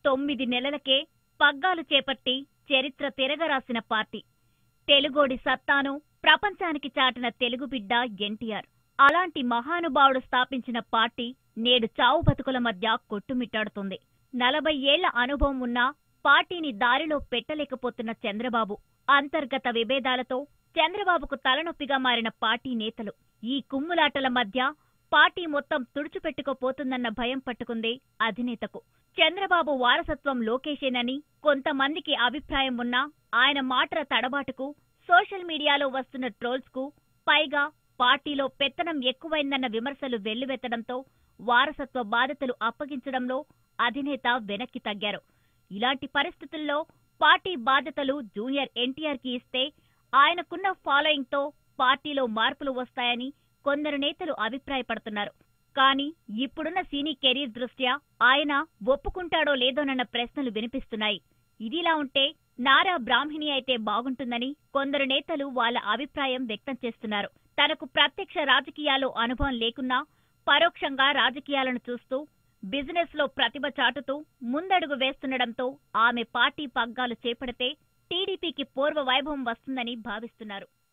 9 నెలలకే పగ్గాలు చేపట్టి చరిత్ర తిరగరాసిన పార్టీ. తెలుగోడి సత్తాను ప్రపంచానికి చాటిన తెలుగు బిడ్డ ఎన్టీఆర్. అలాంటి మహానుభావుడు స్థాపించిన పార్టీ నేడు చావు బతుకుల మధ్య కొట్టుమిట్టాడుతుంది. 40 ఏళ్ల అనుభవం ఉన్నా పార్టీని దారిలో పెట్టలేకపోతున్న చంద్రబాబు, అంతర్గత విభేదాలతో చంద్రబాబుకు తలనొప్పిగా మారిన పార్టీ నేతలు. ఈ కుమ్ములాటల మధ్య పార్టీ మొత్తం తుడిచిపెట్టుకోపోతుందన్న భయం పట్టుకుంది అధినేతకు. చంద్రబాబు వారసత్వం లోకేషేనని కొంతమందికి అభిప్రాయం ఉన్నా ఆయన మాటల తడబాటుకు, సోషల్ మీడియాలో వస్తున్న ట్రోల్స్ కు, పైగా పార్టీలో పెత్తనం ఎక్కువైందన్న విమర్శలు వెల్లువెత్తడంతో వారసత్వ బాధ్యతలు అప్పగించడంలో అధినేత వెనక్కి తగ్గారు. ఇలాంటి పరిస్థితుల్లో పార్టీ బాధ్యతలు జూనియర్ ఎన్టీఆర్ కి ఇస్తే ఆయనకున్న ఫాలోయింగ్ తో పార్టీలో మార్పులు వస్తాయని కొందరు నేతలు అభిప్రాయపడుతున్నారు. కానీ ఇప్పుడున్న సినీ కెరీర్ దృష్ట్యా ఆయన ఒప్పుకుంటాడో లేదోనన్న ప్రశ్నలు వినిపిస్తున్నాయి. ఇదిలా ఉంటే నారా బ్రాహ్మణి అయితే బాగుంటుందని కొందరు నేతలు వాళ్ళ అభిప్రాయం వ్యక్తం చేస్తున్నారు. తనకు ప్రత్యక్ష రాజకీయాల్లో అనుభవం లేకున్నా పరోక్షంగా రాజకీయాలను చూస్తూ బిజినెస్ లో ప్రతిభ చాటుతూ ముందడుగు వేస్తుండటంతో ఆమె పార్టీ పగ్గాలు చేపడితే టీడీపీకి పూర్వ వైభవం వస్తుందని భావిస్తున్నారు.